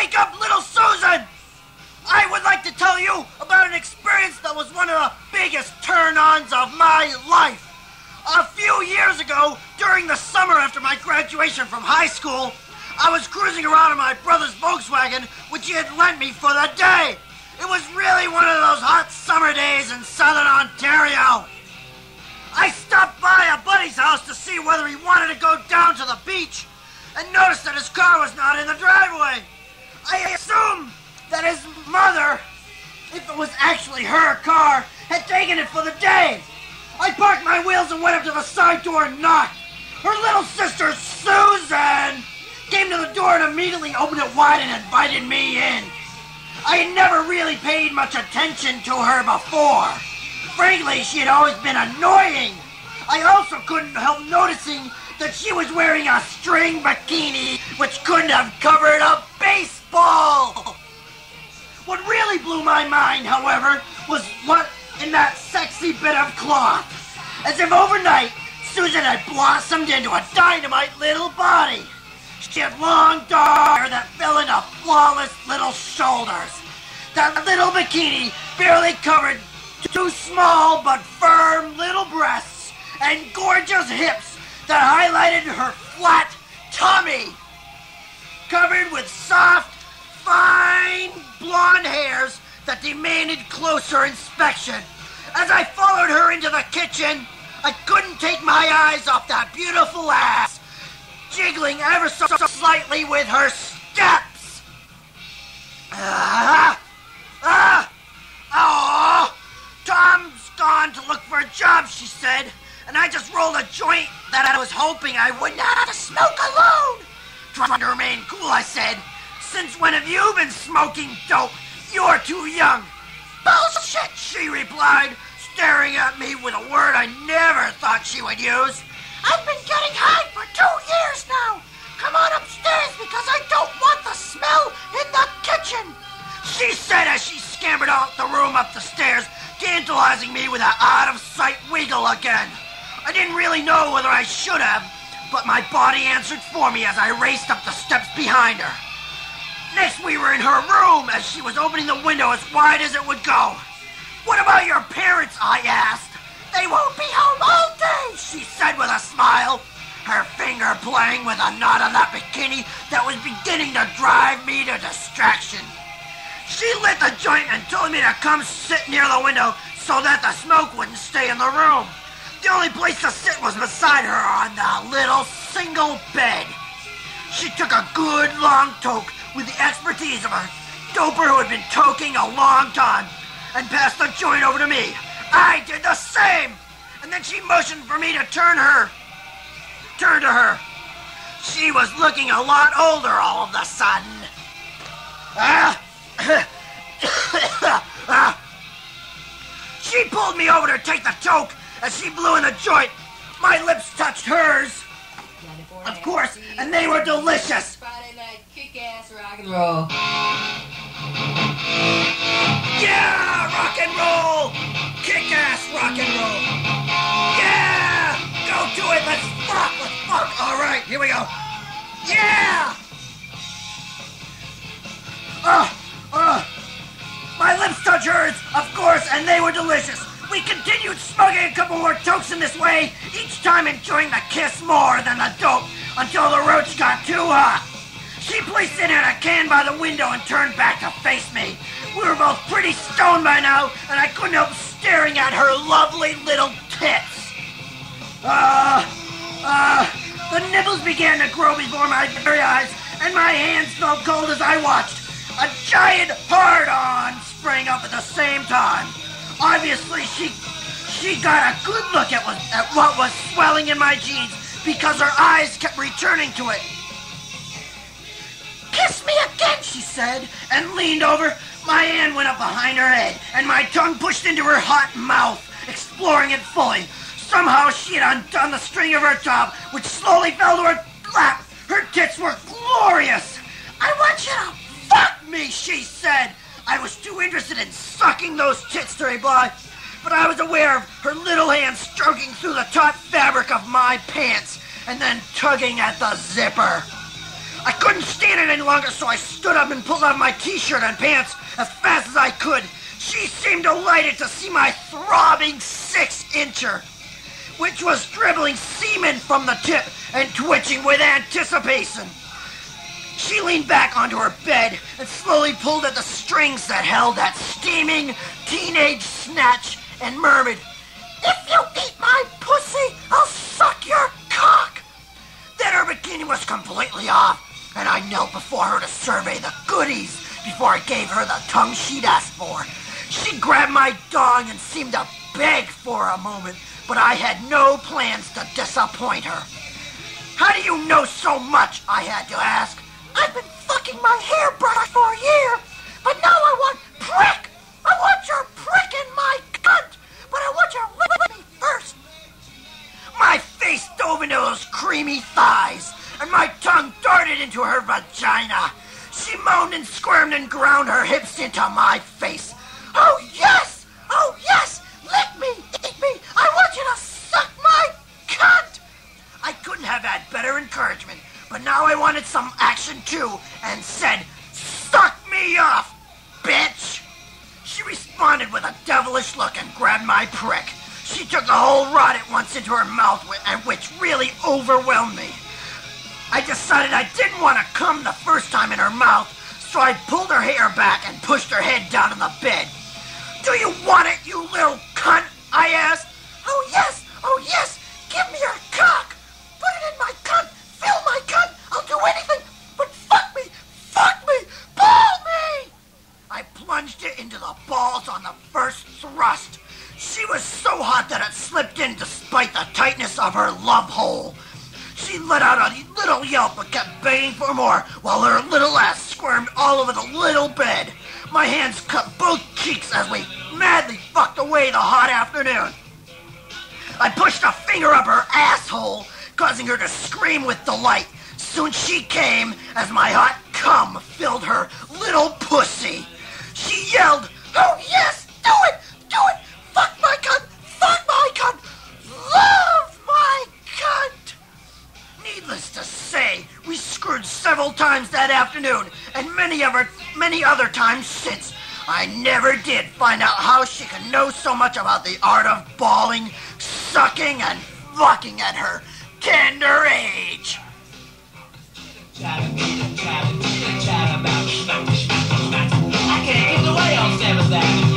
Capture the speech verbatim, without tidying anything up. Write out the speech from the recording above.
Wake up, little Susan! I would like to tell you about an experience that was one of the biggest turn-ons of my life. A few years ago, during the summer after my graduation from high school, I was cruising around in my brother's Volkswagen, which he had lent me for the day. It was really one of those hot summer days in southern Ontario. I stopped by a buddy's house to see whether he wanted to go down to the beach and noticed that his car was not in the driveway. I assumed that his mother, if it was actually her car, had taken it for the day. I parked my wheels and went up to the side door and knocked. Her little sister, Susan, came to the door and immediately opened it wide and invited me in. I had never really paid much attention to her before. Frankly, she had always been annoying. I also couldn't help noticing that she was wearing a string bikini which couldn't have covered a baseball. What really blew my mind, however, was what in that sexy bit of cloth. As if overnight, Susan had blossomed into a dynamite little body. She had long dark hair that fell into flawless little shoulders. That little bikini barely covered two small but firm little breasts and gorgeous hips that highlighted her flat tummy, covered with soft, fine blonde hairs that demanded closer inspection. As I followed her into the kitchen, I couldn't take my eyes off that beautiful ass, jiggling ever so slightly with her steps. Ah, ah, oh, Tom's gone to look for a job, she said, and I just rolled a joint that I was hoping I wouldn't have to smoke alone. Trying to remain cool, I said, since when have you been smoking dope? You're too young. Bullshit, she replied, staring at me with a word I never thought she would use. I've been getting high for two years now. Come on upstairs because I don't want the smell in the kitchen, she said as she scampered out the room up the stairs, tantalizing me with an out-of-sight wiggle again. I didn't really know whether I should have, but my body answered for me as I raced up the steps behind her. Next, we were in her room as she was opening the window as wide as it would go. What about your parents? I asked. They won't be home all day, she said with a smile, her finger playing with a knot on that bikini that was beginning to drive me to distraction. She lit the joint and told me to come sit near the window so that the smoke wouldn't stay in the room. The only place to sit was beside her on the little single bed. She took a good long toke with the expertise of a doper who had been toking a long time and passed the joint over to me. I did the same, and then she motioned for me to turn her, turn to her. She was looking a lot older all of a sudden. Ah! ah. She pulled me over to take the toke as she blew in the joint. My lips touched hers, of course, and they were delicious. Friday night kick-ass rock and roll. Yeah, rock and roll! Kick-ass rock and roll! Yeah! Go do it! Let's fuck! Let's fuck! All right, here we go. Yeah! Uh, uh, my lips touched hers, of course, and they were delicious. We continued smoking a couple more tokes in this way, each time enjoying the kiss more than the dope, until the roach got too hot. She placed it in a can by the window and turned back to face me. We were both pretty stoned by now, and I couldn't help staring at her lovely little tits. Uh, uh, the nipples began to grow before my very eyes, and my hands felt cold as I watched. A giant hard-on sprang up at the same time. Obviously, she she got a good look at what, at what was swelling in my jeans because her eyes kept returning to it. Kiss me again, she said, and leaned over. My hand went up behind her head, and my tongue pushed into her hot mouth, exploring it fully. Somehow she had undone the string of her top, which slowly fell to her lap. Her tits were glorious. I want you to fuck me, she said. I was too interested in sucking those tits to reply, but I was aware of her little hand stroking through the taut fabric of my pants and then tugging at the zipper. I couldn't stand it any longer, so I stood up and pulled off my t-shirt and pants as fast as I could. She seemed delighted to see my throbbing six-incher, which was dribbling semen from the tip and twitching with anticipation. She leaned back onto her bed and slowly pulled at the strings that held that steaming teenage snatch and murmured, "If you eat my pussy, I'll suck your cock." Then her bikini was completely off, and I knelt before her to survey the goodies before I gave her the tongue she'd asked for. She grabbed my dong and seemed to beg for a moment, but I had no plans to disappoint her. "How do you know so much?" I had to ask. "I've been fucking my hairbrush for a year, but now I want prick. I want your prick in my cunt, but I want you to lick me first." My face dove into those creamy thighs, and my tongue darted into her vagina. She moaned and squirmed and ground her hips into my face. "Oh yes! Oh yes! Lick me! Eat me! I want you to suck my cunt!" I couldn't have had better encouragement, but now I wanted some action too, and said, "Suck me off, bitch!" She responded with a devilish look and grabbed my prick. She took the whole rod at once into her mouth, and which really overwhelmed me. I decided I didn't want to come the first time in her mouth, so I pulled her hair back and pushed her head down on the bed. "Do you want it, you little cunt?" I asked. "Oh yes, oh yes, give me your cock. Put it in my cunt, fill my cunt, I'll do anything, but fuck me, fuck me, ball me!" I plunged it into the balls on the first thrust. She was so hot that it slipped in despite the tightness of her love hole. She let out a little yelp but kept begging for more while her little ass squirmed all over the little bed. My hands cut both cheeks as we madly fucked away the hot afternoon. I pushed a finger up her asshole, causing her to scream with delight. Soon she came as my hot cum filled her little pussy. She yelled, "Oh yes, do it, do it, fuck my cunt, fuck my cunt, love my cunt." Needless to say, we screwed several times that afternoon, and many other, many other times since. I never did find out how she could know so much about the art of balling, sucking, and fucking at her tender age. I can't get away on seventh Avenue.